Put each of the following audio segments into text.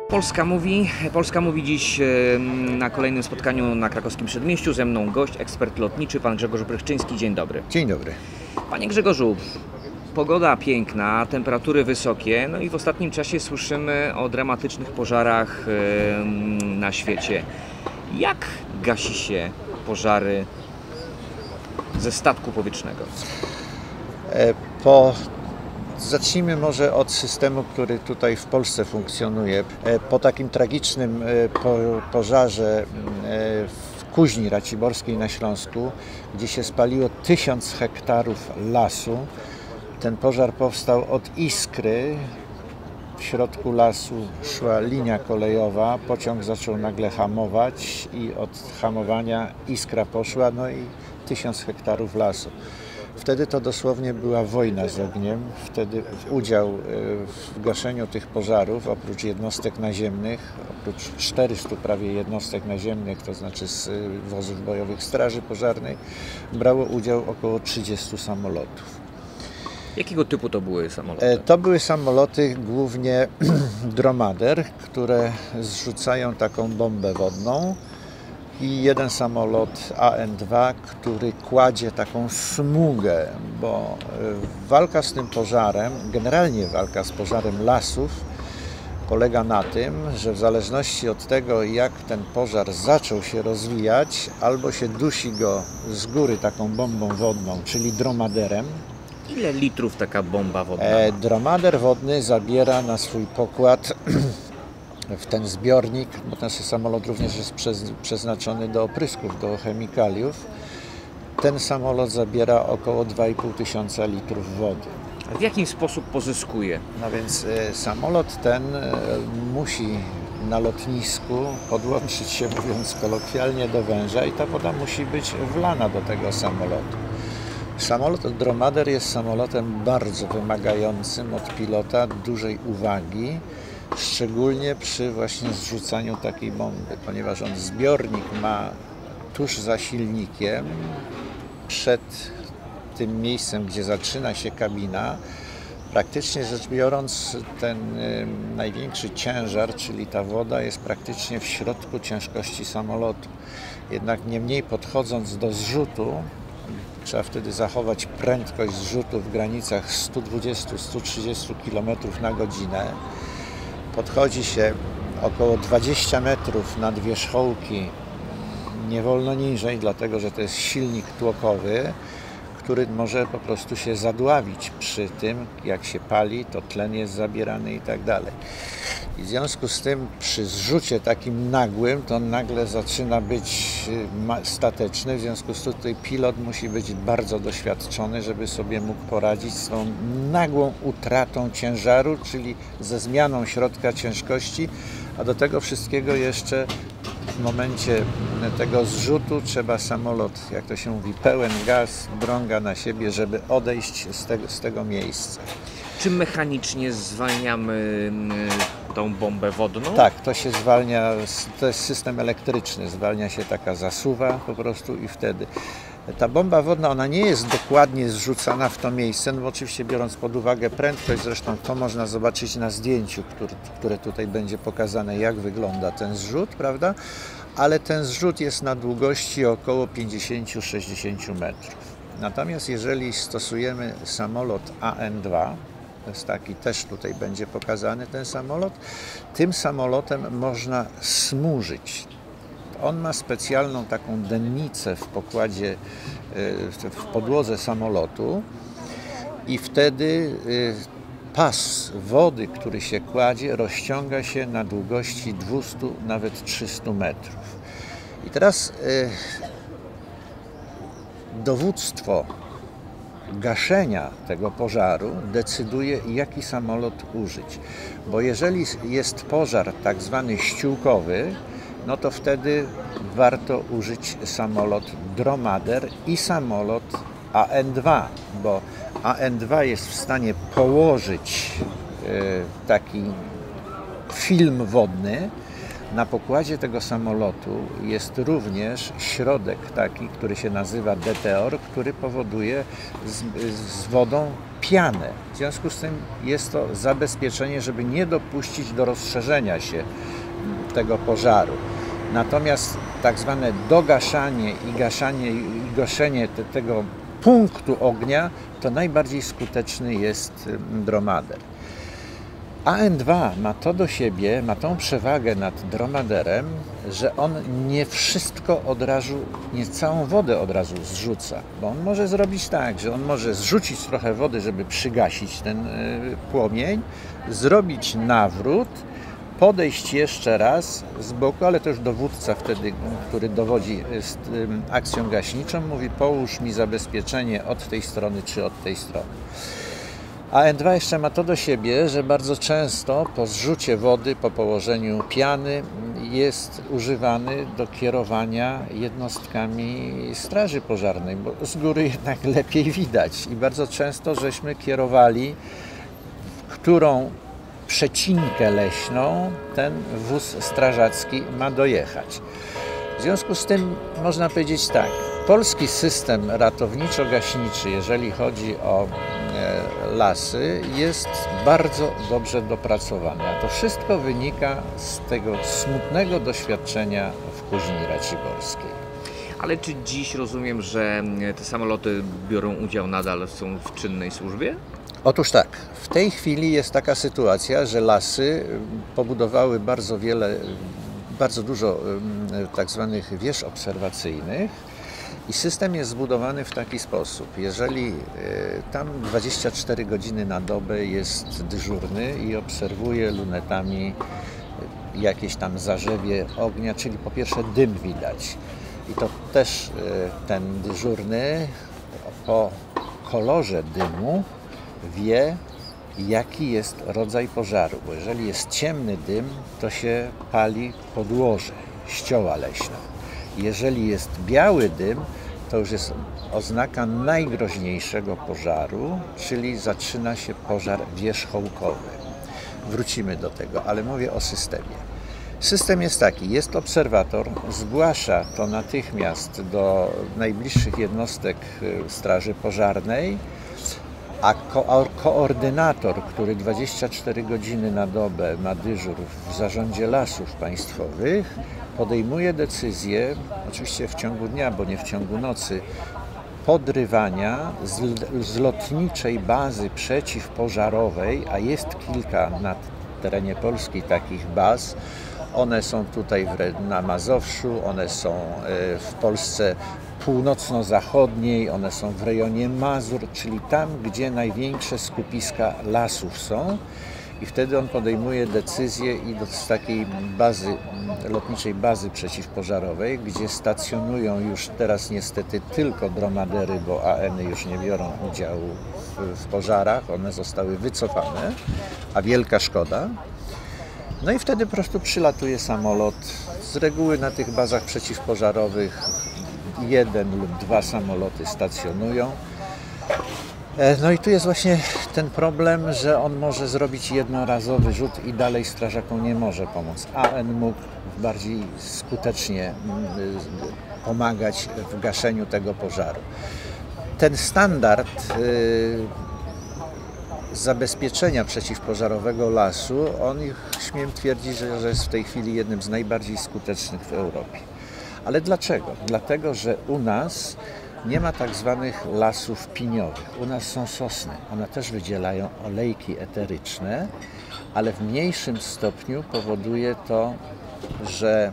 Polska mówi dziś na kolejnym spotkaniu na Krakowskim Przedmieściu. Ze mną gość, ekspert lotniczy, pan Grzegorz Brychczyński. Dzień dobry. Dzień dobry. Panie Grzegorzu, pogoda piękna, temperatury wysokie, no i w ostatnim czasie słyszymy o dramatycznych pożarach na świecie. Jak gasi się pożary ze statku powietrznego? Zacznijmy może od systemu, który tutaj w Polsce funkcjonuje. Po takim tragicznym pożarze w Kuźni Raciborskiej na Śląsku, gdzie się spaliło 1000 hektarów lasu, ten pożar powstał od iskry. W środku lasu szła linia kolejowa, pociąg zaczął nagle hamować i od hamowania iskra poszła, no i 1000 hektarów lasu. Wtedy to dosłownie była wojna z ogniem. Wtedy udział w gaszeniu tych pożarów, oprócz jednostek naziemnych, oprócz 400 prawie jednostek naziemnych, to znaczy z wozów bojowych Straży Pożarnej, brało udział około 30 samolotów. Jakiego typu to były samoloty? To były samoloty głównie Dromader, które zrzucają taką bombę wodną, i jeden samolot AN-2, który kładzie taką smugę, bo walka z tym pożarem, generalnie walka z pożarem lasów polega na tym, że w zależności od tego, jak ten pożar zaczął się rozwijać, albo się dusi go z góry taką bombą wodną, czyli dromaderem. Ile litrów taka bomba wodna? Dromader wodny zabiera na swój pokład w ten zbiornik, bo ten samolot również jest przeznaczony do oprysków, do chemikaliów. Ten samolot zabiera około 2500 litrów wody. W jaki sposób pozyskuje? No więc samolot ten musi na lotnisku podłączyć się, mówiąc kolokwialnie, do węża i ta woda musi być wlana do tego samolotu. Samolot Dromader jest samolotem bardzo wymagającym od pilota dużej uwagi, szczególnie przy właśnie zrzucaniu takiej bomby, ponieważ on zbiornik ma tuż za silnikiem, przed tym miejscem, gdzie zaczyna się kabina. Praktycznie rzecz biorąc, ten największy ciężar, czyli ta woda, jest praktycznie w środku ciężkości samolotu. Jednak niemniej, podchodząc do zrzutu, trzeba wtedy zachować prędkość zrzutu w granicach 120-130 km na godzinę. Podchodzi się około 20 metrów nad wierzchołki, nie wolno niżej, dlatego że to jest silnik tłokowy, który może po prostu się zadławić przy tym, jak się pali, to tlen jest zabierany i tak dalej. I w związku z tym przy zrzucie takim nagłym, to on nagle zaczyna być stateczny, w związku z tym tutaj pilot musi być bardzo doświadczony, żeby sobie mógł poradzić z tą nagłą utratą ciężaru, czyli ze zmianą środka ciężkości, a do tego wszystkiego jeszcze w momencie tego zrzutu trzeba samolot, jak to się mówi, pełen gaz, drąga na siebie, żeby odejść z tego miejsca. Czy mechanicznie zwalniamy tą bombę wodną? Tak, to się zwalnia, to jest system elektryczny, zwalnia się taka zasuwa po prostu i wtedy. Ta bomba wodna, ona nie jest dokładnie zrzucana w to miejsce, no bo oczywiście biorąc pod uwagę prędkość, zresztą to można zobaczyć na zdjęciu, które tutaj będzie pokazane, jak wygląda ten zrzut, prawda? Ale ten zrzut jest na długości około 50-60 metrów. Natomiast jeżeli stosujemy samolot AN-2, to jest taki, też tutaj będzie pokazany ten samolot, tym samolotem można smurzyć. On ma specjalną taką dennicę w pokładzie, w podłodze samolotu i wtedy pas wody, który się kładzie, rozciąga się na długości 200, nawet 300 metrów. I teraz dowództwo gaszenia tego pożaru decyduje, jaki samolot użyć. Bo jeżeli jest pożar tak zwany ściółkowy, no to wtedy warto użyć samolot Dromader i samolot AN-2, bo AN-2 jest w stanie położyć taki film wodny, Na pokładzie tego samolotu jest również środek taki, który się nazywa Deteor, który powoduje z wodą pianę. W związku z tym jest to zabezpieczenie, żeby nie dopuścić do rozszerzenia się tego pożaru. Natomiast tak zwane dogaszanie i gaszenie tego punktu ognia to najbardziej skuteczny jest dromader. AN2 ma to do siebie, ma tą przewagę nad dromaderem, że on nie wszystko od razu, nie całą wodę od razu zrzuca, bo on może zrobić tak, że on może zrzucić trochę wody, żeby przygasić ten płomień, zrobić nawrót, podejść jeszcze raz z boku, ale to już dowódca wtedy, który dowodzi akcją gaśniczą, mówi: połóż mi zabezpieczenie od tej strony czy od tej strony. A N2 jeszcze ma to do siebie, że bardzo często po zrzucie wody, po położeniu piany jest używany do kierowania jednostkami straży pożarnej, bo z góry jednak lepiej widać i bardzo często żeśmy kierowali, w którą przecinkę leśną ten wóz strażacki ma dojechać. W związku z tym można powiedzieć tak, polski system ratowniczo-gaśniczy, jeżeli chodzi o lasy, jest bardzo dobrze dopracowany. A to wszystko wynika z tego smutnego doświadczenia w Kuźni Raciborskiej. Ale czy dziś rozumiem, że te samoloty biorą udział nadal, są w czynnej służbie? Otóż tak, w tej chwili jest taka sytuacja, że lasy pobudowały bardzo dużo tak zwanych wież obserwacyjnych i system jest zbudowany w taki sposób. Jeżeli tam 24 godziny na dobę jest dyżurny i obserwuje lunetami jakieś tam zarzewie ognia, czyli po pierwsze dym widać. I to też ten dyżurny po kolorze dymu wie, jaki jest rodzaj pożaru, bo jeżeli jest ciemny dym, to się pali podłoże, ścioła leśna. Jeżeli jest biały dym, to już jest oznaka najgroźniejszego pożaru, czyli zaczyna się pożar wierzchołkowy. Wrócimy do tego, ale mówię o systemie. System jest taki, jest obserwator, zgłasza to natychmiast do najbliższych jednostek straży pożarnej, a koordynator, który 24 godziny na dobę ma dyżur w Zarządzie Lasów Państwowych, podejmuje decyzję, oczywiście w ciągu dnia, bo nie w ciągu nocy, podrywania z lotniczej bazy przeciwpożarowej, a jest kilka na terenie Polski takich baz. One są tutaj na Mazowszu, one są w Polsce północno-zachodniej, one są w rejonie Mazur, czyli tam, gdzie największe skupiska lasów są. I wtedy on podejmuje decyzję i z takiej bazy, lotniczej bazy przeciwpożarowej, gdzie stacjonują już teraz niestety tylko dromadery, bo AN-y już nie biorą udziału w pożarach, one zostały wycofane, a wielka szkoda. No i wtedy po prostu przylatuje samolot. Z reguły na tych bazach przeciwpożarowych 1 lub 2 samoloty stacjonują. No i tu jest właśnie ten problem, że on może zrobić jednorazowy rzut i dalej strażakom nie może pomóc. AN mógł bardziej skutecznie pomagać w gaszeniu tego pożaru. Ten standard zabezpieczenia przeciwpożarowego lasu, on, śmiem twierdzić, że jest w tej chwili jednym z najbardziej skutecznych w Europie. Ale dlaczego? Dlatego, że u nas nie ma tak zwanych lasów piniowych. U nas są sosny. One też wydzielają olejki eteryczne, ale w mniejszym stopniu powoduje to, że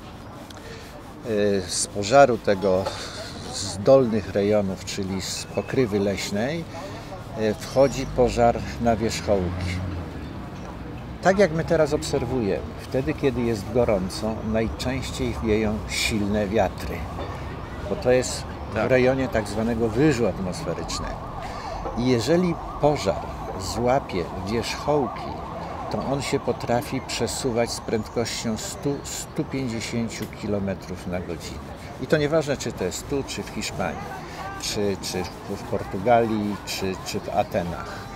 z pożaru tego z dolnych rejonów, czyli z pokrywy leśnej, wchodzi pożar na wierzchołki. Tak jak my teraz obserwujemy, wtedy kiedy jest gorąco, najczęściej wieją silne wiatry, bo to jest w rejonie tak zwanego wyżu atmosferycznego. I jeżeli pożar złapie wierzchołki, to on się potrafi przesuwać z prędkością 100-150 km na godzinę. I to nieważne, czy to jest tu, czy w Hiszpanii, czy w Portugalii, czy w Atenach.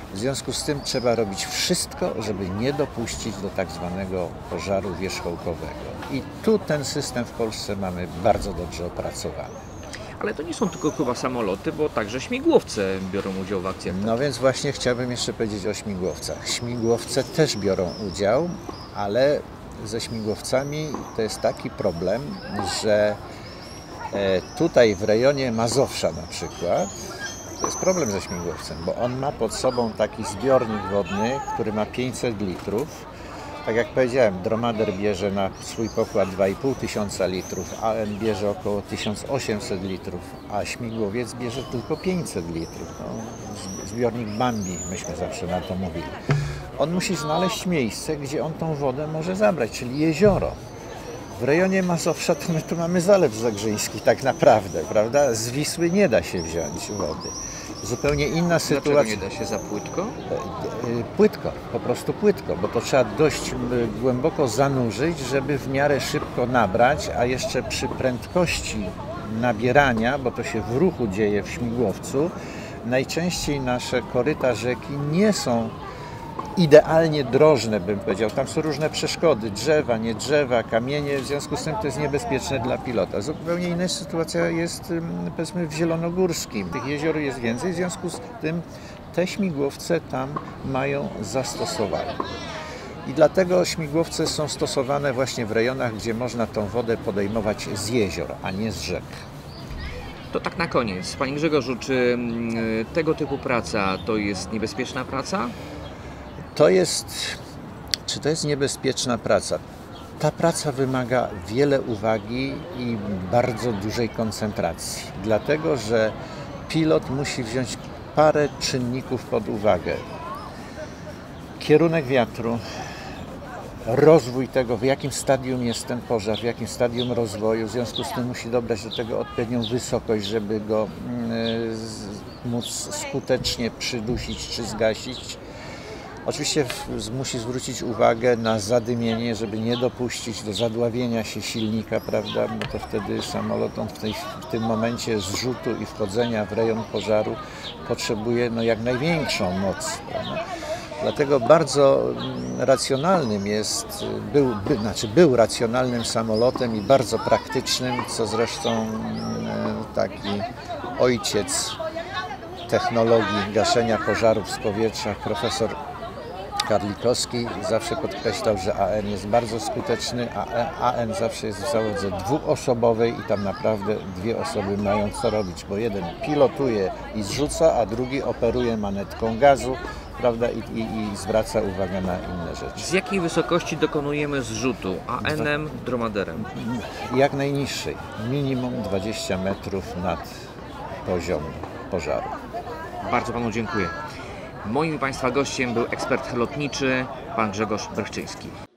W związku z tym trzeba robić wszystko, żeby nie dopuścić do tak zwanego pożaru wierzchołkowego. I tu ten system w Polsce mamy bardzo dobrze opracowany. Ale to nie są tylko chyba samoloty, bo także śmigłowce biorą udział w akcjach. No więc właśnie chciałbym jeszcze powiedzieć o śmigłowcach. Śmigłowce też biorą udział, ale ze śmigłowcami to jest taki problem, że tutaj w rejonie Mazowsza na przykład to jest problem ze śmigłowcem, bo on ma pod sobą taki zbiornik wodny, który ma 500 litrów. Tak jak powiedziałem, dromader bierze na swój pokład 2500 litrów, AN bierze około 1800 litrów, a śmigłowiec bierze tylko 500 litrów. No, zbiornik Bambi, myśmy zawsze na to mówili. On musi znaleźć miejsce, gdzie on tą wodę może zabrać, czyli jezioro. W rejonie Mazowsza to my tu mamy Zalew Zagrzyński tak naprawdę, prawda? Z Wisły nie da się wziąć wody. Zupełnie inna sytuacja. Dlaczego nie da się za płytko? Płytko, po prostu płytko, bo to trzeba dość głęboko zanurzyć, żeby w miarę szybko nabrać, a jeszcze przy prędkości nabierania, bo to się w ruchu dzieje w śmigłowcu, najczęściej nasze koryta rzeki nie są idealnie drożne, bym powiedział. Tam są różne przeszkody, drzewa, nie drzewa, kamienie, w związku z tym to jest niebezpieczne dla pilota. Zupełnie inna sytuacja jest, powiedzmy, w Zielonogórskim. Tych jezior jest więcej, w związku z tym te śmigłowce tam mają zastosowanie. I dlatego śmigłowce są stosowane właśnie w rejonach, gdzie można tą wodę podejmować z jezior, a nie z rzek. To tak na koniec. Panie Grzegorzu, czy tego typu praca to jest niebezpieczna praca? Czy to jest niebezpieczna praca? Ta praca wymaga wiele uwagi i bardzo dużej koncentracji, dlatego że pilot musi wziąć parę czynników pod uwagę. Kierunek wiatru, rozwój tego, w jakim stadium jest ten pożar, w jakim stadium rozwoju, w związku z tym musi dobrać do tego odpowiednią wysokość, żeby go móc skutecznie przydusić czy zgasić. Oczywiście musi zwrócić uwagę na zadymienie, żeby nie dopuścić do zadławienia się silnika, prawda, bo to wtedy samolot w tym momencie zrzutu i wchodzenia w rejon pożaru potrzebuje jak największą moc, prawda? Dlatego bardzo racjonalnym był racjonalnym samolotem i bardzo praktycznym, co zresztą taki ojciec technologii gaszenia pożarów z powietrza, profesor Karlikowski, zawsze podkreślał, że AN jest bardzo skuteczny, a AN zawsze jest w załodze dwuosobowej i tam naprawdę dwie osoby mają co robić, bo jeden pilotuje i zrzuca, a drugi operuje manetką gazu, prawda, i zwraca uwagę na inne rzeczy. Z jakiej wysokości dokonujemy zrzutu AN-em, dromaderem? Jak najniższej, minimum 20 metrów nad poziom pożaru. Bardzo Panu dziękuję. Moim Państwa gościem był ekspert lotniczy, pan Grzegorz Brychczyński.